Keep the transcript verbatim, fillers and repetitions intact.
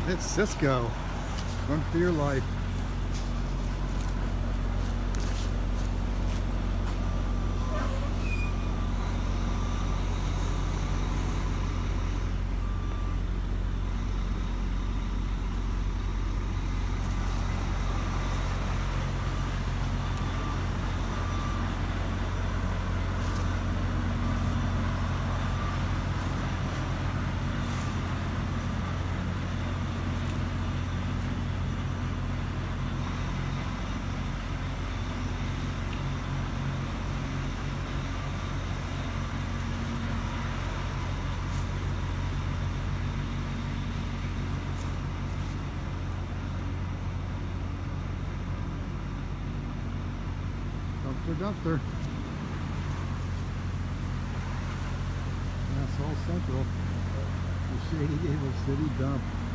It's Sysco. Run for your life. Dumpster, dumpster. That's all central. The Shady Gable City dump.